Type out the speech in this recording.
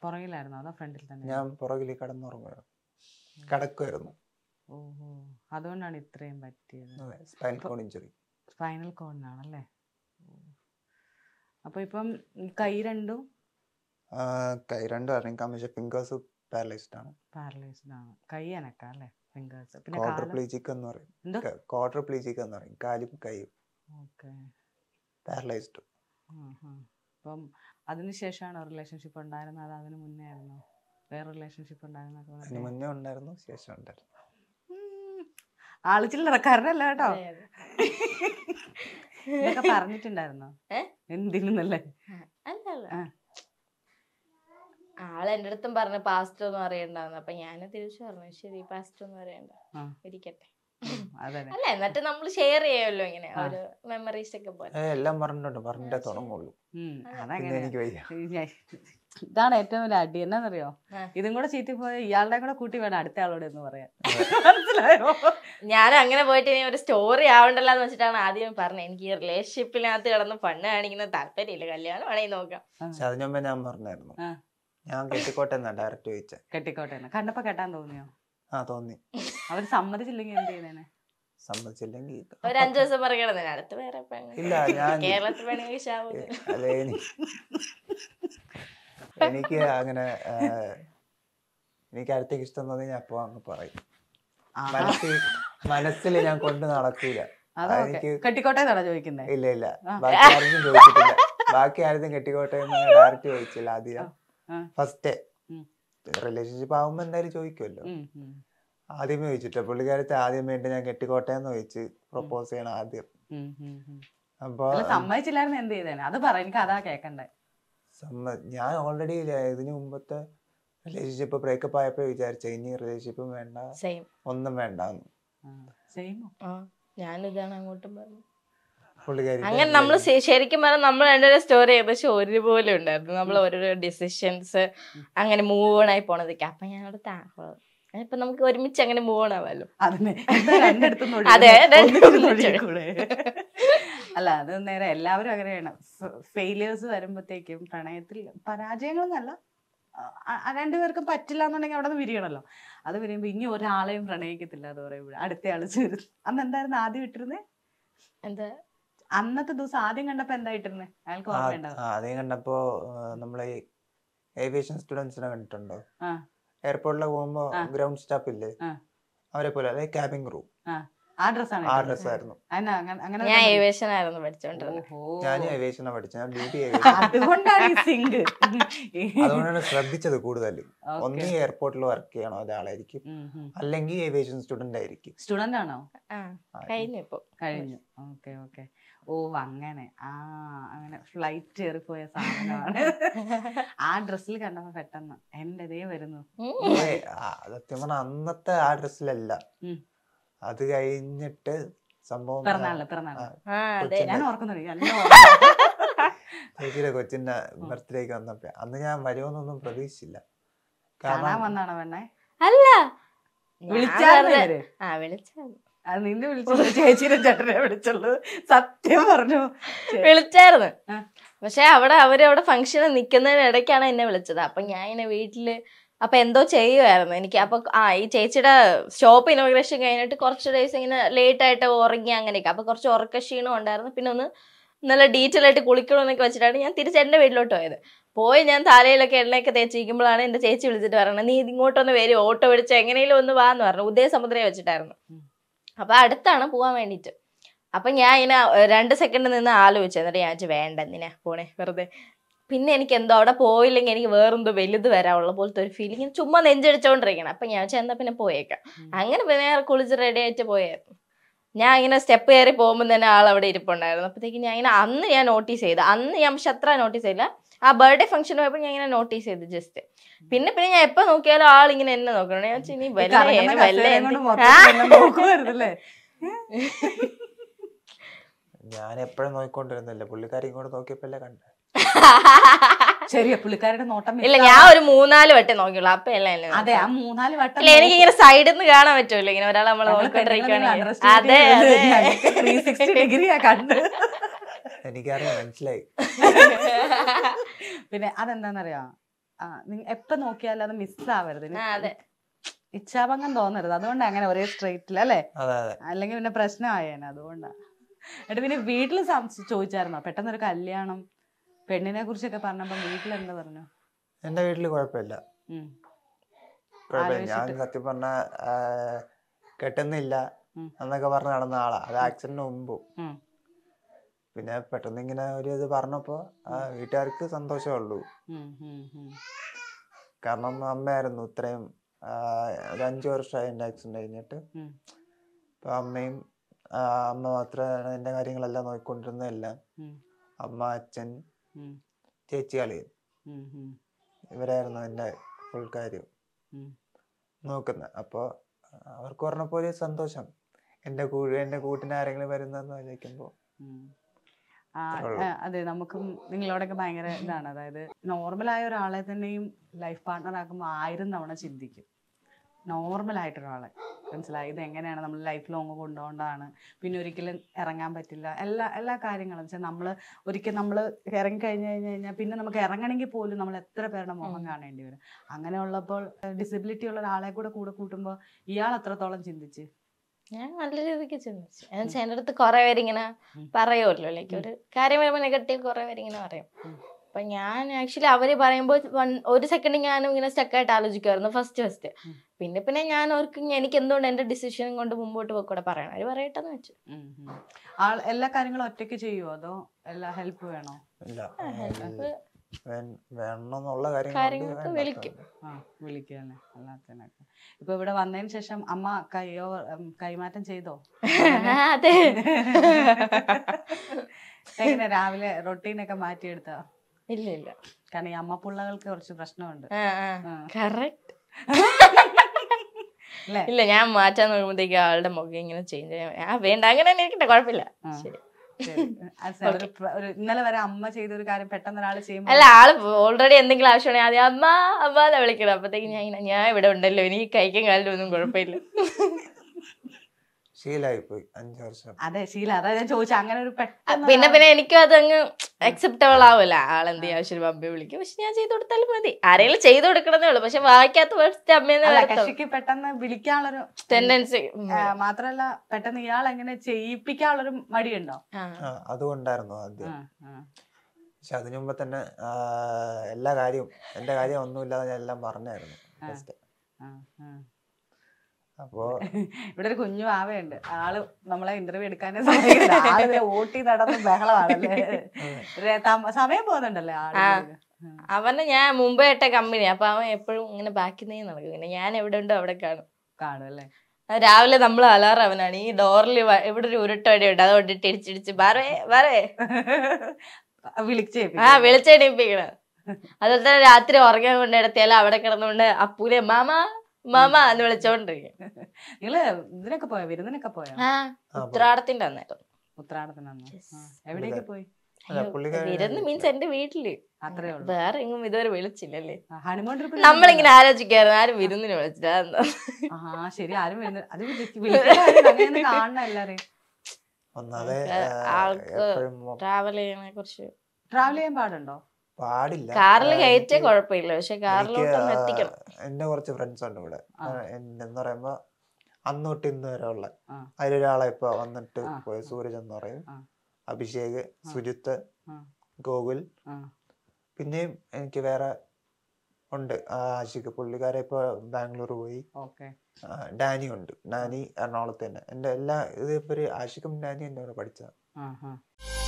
പുറകിലായിരുന്നോ അതോ ഫ്രണ്ടിൽ തന്നെ? ഞാൻ പുറകിൽ കിടക്കുമായിരുന്നു. ഓഹോ, അതുകൊണ്ടാണ് ഇത്രയും പറ്റിയത്. Spinal cord injury. സ്പൈനൽ കോഡിനാണല്ലേ? അപ്പൊ ഇപ്പം കൈ രണ്ടും അനക്കാം, പക്ഷെ ഫിംഗേഴ്സ് പാരലൈസ്ഡ് ആണ്. കൈ അനക്കാം അല്ലേ? ഫിംഗേഴ്സ്. പിന്നെ ക്വാഡ്രിപ്ലീജിക് എന്ന് പറയും, കാലും കൈയും പാരലൈസ്ഡ്. അപ്പം അതിനുശേഷമാണോ റിലേഷൻഷിപ്പ് ഉണ്ടായിരുന്നത്? അത് അതിന് മുന്നേ ആയിരുന്നോ? വേറെ റിലേഷൻഷിപ്പ് ഉണ്ടായിരുന്നോ? അതിന് മുന്നേ ഉണ്ടായിരുന്നു, ശേഷം ഉണ്ടായിരുന്നു. ആള് ചില്ലറക്കാരനല്ല കേട്ടോ. ഇതൊക്കെ പറഞ്ഞിട്ടുണ്ടായിരുന്നോ എന്തിനല്ലേ? ആള് എന്റെ അടുത്തും പറഞ്ഞു പാസ്റ്റ് ഒന്നും അറിയണ്ടെന്ന്. അപ്പൊ ഞാൻ തിരിച്ചു പറഞ്ഞു ശരി പാസ്റ്റ് ഒന്നും അറിയണ്ട, ഇരിക്കട്ടെ. അല്ല, എന്നിട്ട് നമ്മൾ ഷെയർ ചെയ്യുമല്ലോ ഇങ്ങനെ ഒരു മെമ്മറീസ് ഒക്കെ പോലെ. എല്ലാം പറഞ്ഞിട്ടേ തുടങ്ങുള്ളൂ. ഇതാണ് ഏറ്റവും വലിയ അടി. എന്നാന്നറിയോ, ഇതും കൂടെ ചീറ്റി പോയ ഇയാളുടെ കൂടെ കൂട്ടി വേണം അടുത്ത ആളോട് എന്ന് പറയാൻ. മനസ്സിലായോ? ഞാൻ അങ്ങനെ പോയിട്ട് ഇനി ഒരു സ്റ്റോറി ആവണ്ടല്ലോ എന്ന് വെച്ചിട്ടാണ് ആദ്യം പറഞ്ഞത്. എനിക്ക് ഈ റിലേഷൻഷിപ്പിനകത്ത് കിടന്ന് പണ്ണ് കാണിക്കുന്ന താല്പര്യമില്ല, കല്യാണം വേണമെങ്കിൽ നോക്കാം. അതിന് മുമ്പേ ഞാൻ പറഞ്ഞായിരുന്നു, ഞാൻ കെട്ടിക്കോട്ടെ ഡയറക്റ്റ് ചോദിച്ചേ. കെട്ടിക്കോട്ടെ കണ്ടപ്പോ കെട്ടാൻ തോന്നിയോ? തോന്നി. അവര് സമ്മതിച്ചില്ലെങ്കിൽ എന്ത് ചെയ്യുന്നേനെ? സമ്മതിച്ചില്ലെങ്കിൽ ഒരു 5 ദിവസം പറയണ അടുത്ത് വേറെ ഇല്ല. ഞാൻ കേരളത്തിൽ എനിക്ക് അങ്ങനെ എനിക്ക് അടുത്തേക്ക് ഇഷ്ടം തോന്നി ഞാൻ അപ്പൊ അങ്ങ് പറയും. മനസ്സിൽ ഞാൻ കൊണ്ട് നടക്കൂല. കെട്ടിക്കോട്ടെ ചോദിക്കുന്നേ? ഇല്ല, ബാക്കി ആരും ചോദിച്ചിട്ടില്ല. ബാക്കി ആരും കെട്ടിക്കോട്ടെ എന്ന് ഡയറക്റ്റ് ചോദിച്ചില്ല. ആദ്യം ഫസ്റ്റ് റിലേഷൻഷിപ്പ് ആവുമ്പോ എന്തായാലും ചോദിക്കുമല്ലോ. ആദ്യമേ ചോദിച്ചിട്ട് പുള്ളിക്കാരത്തെ ആദ്യം വേണ്ടി ഞാൻ കെട്ടിക്കോട്ടെ എന്ന് ചോദിച്ച് പ്രൊപ്പോസ് ചെയ്യണം ആദ്യം. അപ്പൊ സമ്മതിച്ചില്ലായിരുന്നു എന്ത് ചെയ്തേനെ? അത് പറ, എനിക്ക് അതാ കേക്കണ്ടേ. ഞാൻ ഓൾറെഡി ഇതിന് മുമ്പത്തെ റിലേഷൻഷിപ്പ് ബ്രേക്കപ്പ് ആയപ്പോ വിചാരിച്ച ഇനി റിലേഷൻഷിപ്പും വേണ്ട, ഒന്നും വേണ്ടെന്ന്. ഞാനിതാണ് അങ്ങോട്ടും പറഞ്ഞു. അങ്ങനെ നമ്മള് ശരിക്കും പറഞ്ഞാൽ നമ്മൾ രണ്ടുപേരും സ്റ്റോറി ഏകദേശം ഒരുപോലെ ഉണ്ടായിരുന്നു. നമ്മൾ ഓരോരോ ഡിസിഷൻസ് അങ്ങനെ മൂവ് ഓൺ ആയി പോണതൊക്കെ. അപ്പൊ ഞാൻ അവിടെ ഇപ്പൊ നമുക്ക് ഒരുമിച്ച് അങ്ങനെ മൂവ് ഓൺ ആവാലോ. അതെ, അല്ല അത് നേരെ എല്ലാവരും അങ്ങനെയാണ്. ഫെയിലിയേഴ്സ് വരുമ്പോഴത്തേക്കും പ്രണയത്തിൽ പരാജയങ്ങളൊന്നല്ല, രണ്ടുപേർക്കും പറ്റില്ല എന്നുണ്ടെങ്കിൽ അവിടെ നിന്ന് വിരിയണല്ലോ. അത് വിരിയുമ്പോ ഇനി ഒരാളെയും പ്രണയിക്കത്തില്ല എന്ന് പറയുമ്പോൾ അടുത്ത ആള് ചേരും. അന്ന് എന്തായിരുന്നു ആദ്യം ഇട്ടിരുന്നേ? എന്താ അന്നത്തെ ദിവസം ആദ്യം കണ്ടപ്പോ എന്താ ഇട്ടിരുന്നേ? അയാൾക്ക് ഓർമ്മയുണ്ടാവും. ആദ്യം കണ്ടപ്പോ നമ്മളെ ഏവിയേഷൻ സ്റ്റുഡൻസിനെ കണ്ടിട്ടുണ്ടോ? എയർപോർട്ടിലൊക്കെ പോകുമ്പോ ഗ്രൗണ്ട് സ്റ്റാഫ് ഇല്ലേ, അവരെ പോലെ അതായത് ക്യാബിൻ ക്രൂ. ആ ഡ്രസ്സായിരുന്നു. ഞാൻ ഏവിയേഷൻ ആയിരുന്നു പഠിച്ചോണ്ടിരുന്നത്. ഞാനും ഏവിയേഷനാ പഠിച്ചത്. ഞാൻ ബ്യൂട്ടി അതുകൊണ്ടാണ് ശ്രദ്ധിച്ചത് കൂടുതൽ. ഒന്നീ എയർപോർട്ടിൽ വർക്ക് ചെയ്യണോ ഒരാളായിരിക്കും, അല്ലെങ്കിൽ ഏവിയേഷൻ സ്റ്റുഡന്റ് ആയിരിക്കും. സ്റ്റുഡന്റ് ആണോ? കഴിഞ്ഞു. ഓക്കെ. ഓ അങ്ങനെ അങ്ങനെ ഫ്ലൈറ്റ് കയറിപ്പോയ സാധനമാണ്. ആ ഡ്രസ്സിൽ കണ്ടപ്പോ പെട്ടെന്ന് എന്റെ ഇതേ വരുന്നു. സത്യം പറഞ്ഞ അന്നത്തെ ആ ഡ്രസ്സിലല്ല, അത് കഴിഞ്ഞിട്ട് സംഭവം ഞാൻ ഓർക്കുന്നുണ്ട്. ചേച്ചിയുടെ കൊച്ചിന്റെ ബർത്ത്ഡേക്ക് വന്നപ്പോ അന്ന് ഞാൻ വരുമെന്നൊന്നും പ്രതീക്ഷിച്ചില്ല. കാണാൻ വന്നാണോ പെണ്ണെ? അല്ല, വിളിച്ചായിരുന്നു. നിന്നെ വിളിച്ചു? ചേച്ചിയുടെ ചേട്ടനെ വിളിച്ചുള്ളൂ. സത്യം പറഞ്ഞു വിളിച്ചായിരുന്നു. പക്ഷെ അവരവിടെ ഫംഗ്ഷന് നിക്കുന്നതിന് ഇടയ്ക്കാണ് എന്നെ വിളിച്ചത്. അപ്പൊ ഞാൻ ഇങ്ങനെ വീട്ടില് അപ്പൊ എന്തോ ചെയ്യുമായിരുന്നു എനിക്ക്. അപ്പൊ ഈ ചേച്ചിയുടെ ഷോപ്പ് ഇനോഗ്രേഷൻ കഴിഞ്ഞിട്ട് കുറച്ച് ഡേയ്സ് ഇങ്ങനെ ലേറ്റ് ആയിട്ട് ഉറങ്ങി അങ്ങനെയൊക്കെ. അപ്പൊ കുറച്ച് ഉറക്ക ക്ഷീണം ഉണ്ടായിരുന്നു. പിന്നെ ഒന്ന് നല്ല ഡീറ്റെയിൽ ആയിട്ട് കുളിക്കണമെന്നൊക്കെ വെച്ചിട്ടാണ് ഞാൻ തിരിച്ച് എന്റെ വീട്ടിലോട്ട് പോയി. ഞാൻ തലയിലൊക്കെ എണ്ണയൊക്കെ തേച്ചിരിക്കുമ്പോഴാണ് എന്റെ ചേച്ചി വിളിച്ചിട്ട് പറയുന്നത്, നീ ഇങ്ങോട്ടൊന്ന് വരും, ഓട്ടോ പിടിച്ച് എങ്ങനെയും ഒന്ന് വാന്ന് പറഞ്ഞു. ഉദയസമുദ്രയെ വെച്ചിട്ടായിരുന്നു. അപ്പൊ അടുത്താണ് പോവാൻ വേണ്ടിട്ട്. അപ്പൊ ഞാൻ ഇങ്ങനെ 2 സെക്കൻഡ് നിന്ന് ആലോചിച്ചു. എന്നിട്ട് ഞാൻ വേണ്ട എന്തിനാ പോണേ വെറുതെ. പിന്നെ എനിക്ക് എന്തോ അവിടെ പോയില്ലെങ്കിൽ എനിക്ക് വേറെന്തോ വലുത് വരാനുള്ള പോലത്തെ ഒരു ഫീലിംഗ്, ചുമ്മാ നെഞ്ചടിച്ചോണ്ടിരിക്കണം. അപ്പൊ ഞാൻ ചെന്നാ പിന്നെ പോയേക്കാം. അങ്ങനെ പിന്നെ കുളിച്ച് റെഡി ആയിട്ട് പോയായിരുന്നു. ഞാൻ ഇങ്ങനെ സ്റ്റെപ്പ് കയറി പോകുമ്പോൾ തന്നെ ആൾ അവിടെ ഇരിപ്പുണ്ടായിരുന്നു. അപ്പോഴത്തേക്ക് ഞാൻ ഇങ്ങനെ അന്ന് ഞാൻ നോട്ടീസ് ചെയ്ത്, അന്ന് ഞാൻ പക്ഷെ അത്ര നോട്ടീസ് ചെയ്തില്ല. ആ ബർത്ത്ഡേ ഫംഗ്ഷൻ പോയപ്പോൾ ഞാൻ ഇങ്ങനെ നോട്ടീസ് ചെയ്ത് ജസ്റ്റ്. പിന്നെ ഞാൻ എപ്പോ നോക്കിയാലും ആൾ ഇങ്ങനെ എന്നെ നോക്കണം. ഞാൻ ഇനി ഞാൻ എപ്പോഴും നോക്കിക്കൊണ്ടിരുന്നില്ല, പുള്ളിക്കാരി ഇങ്ങോട്ട് നോക്കിയപ്പോഴല്ലേ കണ്ടേ. ശരിയാ, പുള്ളിക്കാരുടെ നോട്ടം ഇല്ല. ഞാൻ ഒരു 3-4 വട്ടം നോക്കിയുള്ളൂ. അപ്പൊ അതെ, ആ 3-4 വട്ടം എനിക്ക് ഇങ്ങനെ സൈഡിൽ നിന്ന് കാണാൻ പറ്റുമല്ലോ, ഇങ്ങനെ ഒരാൾ നമ്മളെ നോക്കിക്കൊണ്ടിരിക്കുകയാണെങ്കിൽ. അതെ, 360 ഡിഗ്രിയാ കണ്ട്. എനിക്കറിയാം, മനസ്സിലായി. പിന്നെ അതെന്താന്നറിയാ, എപ്പോ നോക്കിയാലും അത് മിസ്സാവരുത്, അതെ. ഇച്ഛാഭംഗം തോന്നരുത്. അതുകൊണ്ട് അങ്ങനെ ഒരേ സ്ട്രെയിറ്റിൽ അല്ലേ, അതെ അതെ. അല്ലെങ്കിൽ പിന്നെ പ്രശ്നമായേനെ. അതുകൊണ്ടാണ്. എന്നിട്ട് പിന്നെ വീട്ടിൽ ചോദിച്ചായിരുന്നോ പെട്ടെന്നൊരു കല്യാണം പെണ്ണിനെ കുറിച്ചൊക്കെ പറഞ്ഞപ്പോ വീട്ടിൽ എന്താ പറഞ്ഞു? എന്റെ വീട്ടില് കുഴപ്പമില്ല. ഞാൻ സത്യം പറഞ്ഞ കെട്ടുന്നില്ല എന്നൊക്കെ പറഞ്ഞ് നടന്ന ആളാ. അത് ആക്സിഡന്റിന് മുമ്പും. പിന്നെ പെട്ടെന്ന് ഇങ്ങനെ ഒരു ഇത് പറഞ്ഞപ്പോ വീട്ടുകാർക്ക് സന്തോഷമേ ഉള്ളൂ. കാരണം അമ്മയായിരുന്നു ഇത്രയും ഒരു 5 വർഷമായി എന്റെ ആക്സിഡന്റ് കഴിഞ്ഞിട്ട്. ഇപ്പൊ അമ്മ മാത്രമാണ് എന്റെ കാര്യങ്ങളെല്ലാം നോക്കിക്കൊണ്ടിരുന്നതെല്ലാം. അമ്മ, അച്ഛൻ, ചേച്ചി, കളിയും ഇവരായിരുന്നു എന്റെ ഫുൾ കാര്യം നോക്കുന്നത്. അപ്പൊ അവർക്ക് പറഞ്ഞപ്പോ ഒരു സന്തോഷം, എന്റെ കൂട്ടിന് ആരെങ്കിലും വരുന്നെന്ന് ആലോചിക്കുമ്പോ. അതെ, നമുക്കും നിങ്ങളോടൊക്കെ ഭയങ്കര ഇതാണ്. അതായത് നോർമലായ ഒരാളെ തന്നെയും ലൈഫ് പാർട്ട്ണർ ആക്കുമ്പോൾ 1000 തവണ ചിന്തിക്കും. നോർമലായിട്ടൊരാളെ, മനസ്സിലായി, ഇത് എങ്ങനെയാണ് നമ്മൾ ലൈഫ് ലോങ് കൊണ്ടുപോകേണ്ടതാണ്, പിന്നെ ഒരിക്കലും ഇറങ്ങാൻ പറ്റില്ല, എല്ലാ കാര്യങ്ങളും വെച്ചാൽ നമ്മൾ ഒരിക്കൽ നമ്മൾ ഇറങ്ങി കഴിഞ്ഞാൽ പിന്നെ നമുക്ക് ഇറങ്ങണമെങ്കിൽ പോലും നമ്മൾ എത്ര പേരുടെ മുഖം കാണേണ്ടി വരും. അങ്ങനെയുള്ളപ്പോൾ ഡിസബിലിറ്റി ഉള്ള ഒരാളെ കൂടെ കൂട്ടുമ്പോൾ ഇയാൾ എത്രത്തോളം ചിന്തിച്ച്? ഞാൻ നല്ല രീതിക്ക് ചിന്തിച്ചു. എന്നുവെച്ചാൽ എൻ്റെ അടുത്ത് കുറെ പേരിങ്ങനെ പറയുമല്ലോ, ലൈക്ക് ഒരു കാര്യം വരുമ്പോൾ നെഗറ്റീവ് കുറെ പേരിങ്ങനെ പറയും. അപ്പൊ ഞാൻ ആക്ച്വലി അവര് പറയുമ്പോൾ ഒരു സെക്കൻഡ് ഞാനും ഇങ്ങനെ സ്റ്റക്കായിട്ട് ആലോചിക്കുമായിരുന്നു ഫസ്റ്റ്. പിന്നെ ഞാൻ ഓർക്കും എനിക്ക് എന്തുകൊണ്ട് എന്റെ ഡിസിഷൻ കൊണ്ട് മുമ്പോട്ട് പോയിക്കൂടെ പറയണം, അവര് പറയട്ടെന്ന് വെച്ചു. എല്ലാ കാര്യങ്ങളും ഒറ്റയ്ക്ക് ചെയ്യുമോ അതോ എല്ലാ ഹെൽപ്പ് വേണോ? വേണമെന്നുള്ള കാര്യങ്ങൾക്ക് വിളിക്കും. വിളിക്കല്ലേ എല്ലാത്തിനൊക്കെ. ഇപ്പൊ ഇവിടെ വന്നതിന് ശേഷം അമ്മ കൈമാറ്റം ചെയ്തോ? അതെ. എങ്ങനെ രാവിലെ റൊട്ടീനൊക്കെ മാറ്റിയെടുത്തോ? ഇല്ല. കാരണം ഈ അമ്മ പിള്ളകൾക്ക് കുറച്ച് പ്രശ്നമുണ്ട്. ഇല്ല, ഞാൻ മാറ്റാൻ നോക്കുമ്പോഴത്തേക്ക് ആളുടെ മുഖം ഇങ്ങനെ ചേഞ്ച് ചെയ്യാൻ വേണ്ട, അങ്ങനെ തന്നെ ഇരിക്കട്ടെ, കുഴപ്പമില്ല. ശരി. ഇന്നലെ വരെ അമ്മ ചെയ്തൊരു കാര്യം പെട്ടെന്ന് ഒരാൾ ചെയ്യുമ്പോൾ അല്ല, ആള് ഓൾറെഡി എന്തെങ്കിലും ആവശ്യമാണെങ്കിൽ ആദ്യം അമ്മ അമ്മ വിളിക്കണം. അപ്പത്തേക്ക് ഞാൻ ഇവിടെ ഉണ്ടല്ലോ, എനിക്ക് കൈക്കും കാലിലും ഒന്നും കുഴപ്പമില്ല. ശീലായിപ്പോയി 5 വർഷം. അതെ, ശീല. അതാ ഞാൻ ചോദിച്ചത്. അങ്ങനെ ഒരു പിന്നെ എനിക്കും അതങ്ങ് അക്സെപ്റ്റബിൾ ആവില്ല. ആളെന്ത് ആവശ്യം അമ്മയെ വിളിക്കും, പക്ഷെ ഞാൻ ചെയ്ത് കൊടുത്താലും മതി. ആരെങ്കിലും ചെയ്ത് കൊടുക്കണമെന്നേ ഉള്ളൂ, പക്ഷെ വായിക്കാത്ത ഫസ്റ്റ് അമ്മേന്ന് പെട്ടെന്ന് വിളിക്കാനുള്ളൊരു ടെൻഡൻസി. മാത്രല്ല പെട്ടെന്ന് ഇയാൾ എങ്ങനെ ചെയ്യിപ്പിക്കാനുള്ളൊരു മടിയുണ്ടോ? അതുകൊണ്ടായിരുന്നു ആദ്യം. പക്ഷെ അതിനു മുമ്പ് തന്നെ എന്റെ കാര്യം ഒന്നുമില്ലാതെ ഞാൻ എല്ലാം പറഞ്ഞായിരുന്നു. അപ്പോ ഇവിടെ ഒരു കുഞ്ഞു ആവയുണ്ട്. ആള് നമ്മളെ ഇന്റർവ്യൂ എടുക്കാനേ സമയമില്ല. ആള് ഓട്ടി നടന്ന് ബഹളമാണല്ലേ, സമയം പോകുന്നുണ്ടല്ലേ ആള്. അവനെ ഞാൻ മുമ്പേ ഇട്ട കമ്പനി, അപ്പൊ അവൻ എപ്പോഴും ഇങ്ങനെ ബാക്കി നടക്കും. പിന്നെ ഞാൻ എവിടെ ഉണ്ടോ അവിടെ കാണും അല്ലേ. രാവിലെ നമ്മൾ അലാറം അവനാണ്. ഈ ഡോറിൽ ഇവിടെ ഒരു ഉരുട്ടടി ഉണ്ട്, അതുകൊണ്ട് ഇടിച്ചിടിച്ച് വിളിച്ചെണീപ്പിക്കണം. അതുപോലെ തന്നെ രാത്രി ഉറങ്ങാൻ കൊണ്ടിടത്തിയാലും അവിടെ കിടന്നുകൊണ്ട് അപ്പൂലെ മാമ എന്ന് വിളിച്ചോണ്ടിരിക്കും. നിങ്ങള് ഇതിനൊക്കെ പോയോ, വിരുന്നിനൊക്കെ പോയോ? ഉത്രാടത്തിന്റെ അന്നേരം. ഉത്രാടത്തിന് എവിടേക്ക് പോയി? വിരുന്ന് മീൻസ് എന്റെ വീട്ടില്. അത്രേ ഉള്ളൂ, വേറെ എങ്ങും ഇതുവരെ വിളിച്ചില്ലല്ലേ. ഹണിമൂൺ ട്രിപ്പ് നമ്മളിങ്ങനെ ആലോചിക്കായിരുന്നു ആരും വിരുന്നിന് വിളിച്ചില്ല. ശരി, ആരും അത് കാണണം എല്ലാരെയും. ട്രാവൽ ചെയ്യണെ കുറിച്ച്. ട്രാവൽ ചെയ്യാൻ പാടുണ്ടോ? പാടില്ല. കാറിൽ കയറ്റേ കുഴപ്പമില്ല, പക്ഷെ കാറിലോട്ടൊന്നും എത്തിക്കണം. എന്റെ കുറച്ച് ഫ്രണ്ട്സ് ഉണ്ട് ഇവിടെ. എന്ന് പറയുമ്പോ അന്ന് തൊട്ട് ഇന്ന് വരെ ഉള്ള അതിലൊരാളെ ഇപ്പൊ വന്നിട്ട് പോയ സൂരജ് എന്ന് പറയും, അഭിഷേക്, സുജിത്ത്, ഗോകുൽ, പിന്നെയും എനിക്ക് വേറെ ഉണ്ട് ആഷിഖ്, പുള്ളിക്കാരെ ഇപ്പൊ ബാംഗ്ലൂർ പോയി. ഡാനി ഉണ്ട്, ഡാനി എറണാകുളത്ത് തന്നെ. എന്റെ എല്ലാ ഇതിപ്പോ ആഷിഖും ഡാനി എന്റെ കൂടെ പഠിച്ച.